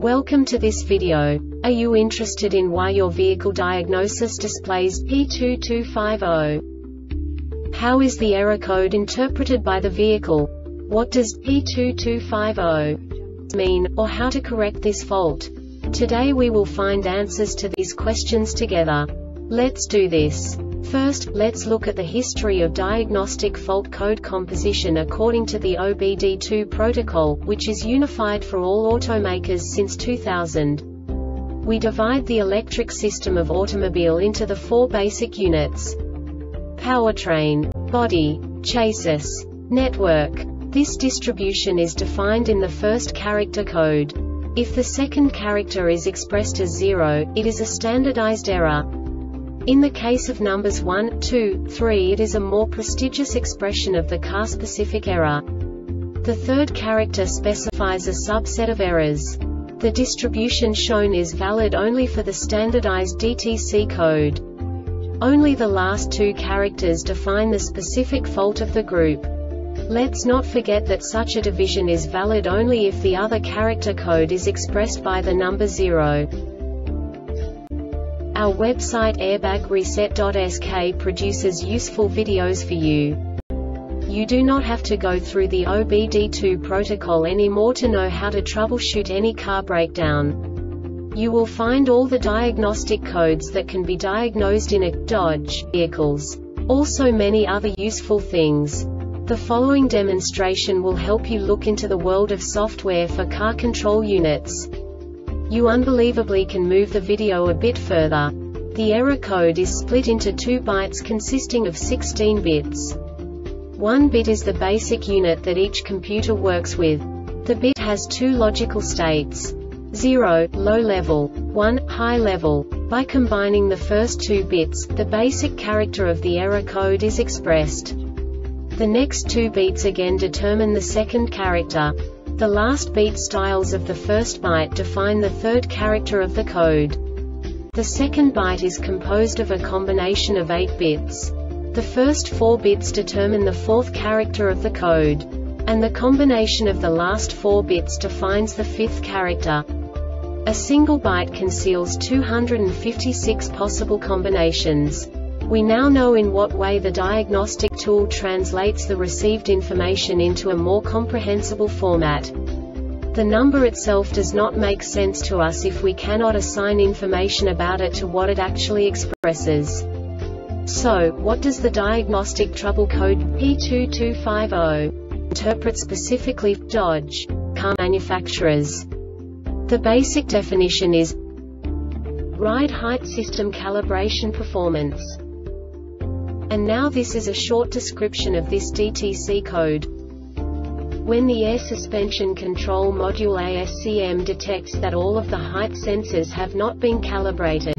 Welcome to this video. Are you interested in why your vehicle diagnosis displays P2250? How is the error code interpreted by the vehicle? What does P2250 mean, or how to correct this fault? Today we will find answers to these questions together. Let's do this. First, let's look at the history of diagnostic fault code composition according to the OBD2 protocol, which is unified for all automakers since 2000. We divide the electric system of automobile into the four basic units: powertrain, body, chassis, network. This distribution is defined in the first character code. If the second character is expressed as 0, it is a standardized error. In the case of numbers 1, 2, 3, it is a more prestigious expression of the car-specific error. The third character specifies a subset of errors. The distribution shown is valid only for the standardized DTC code. Only the last two characters define the specific fault of the group. Let's not forget that such a division is valid only if the other character code is expressed by the number 0. Our website airbagreset.sk produces useful videos for you. You do not have to go through the OBD2 protocol anymore to know how to troubleshoot any car breakdown. You will find all the diagnostic codes that can be diagnosed in a Dodge vehicles. Also many other useful things. The following demonstration will help you look into the world of software for car control units. You unbelievably can move the video a bit further. The error code is split into 2 bytes consisting of 16 bits. 1 bit is the basic unit that each computer works with. The bit has 2 logical states: 0, low level, 1, high level. By combining the first 2 bits, the basic character of the error code is expressed. The next 2 beats again determine the second character. The last beat styles of the first byte define the third character of the code. The second byte is composed of a combination of 8 bits. The first 4 bits determine the fourth character of the code. And the combination of the last 4 bits defines the fifth character. A single byte conceals 256 possible combinations. We now know in what way the diagnostic tool translates the received information into a more comprehensible format. The number itself does not make sense to us if we cannot assign information about it to what it actually expresses. So, what does the diagnostic trouble code P2250 interpret specifically for Dodge car manufacturers? The basic definition is ride height system calibration performance. And now this is a short description of this DTC code. When the air suspension control module ASCM detects that all of the height sensors have not been calibrated.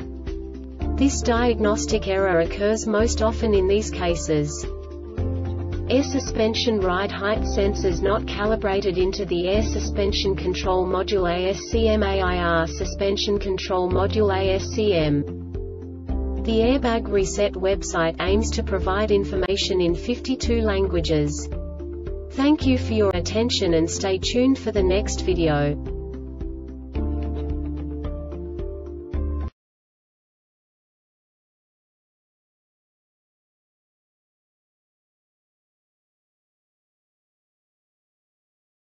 This diagnostic error occurs most often in these cases: air suspension ride height sensors not calibrated into the air suspension control module ASCM AIR suspension control module ASCM. The Airbag Reset website aims to provide information in 52 languages. Thank you for your attention and stay tuned for the next video.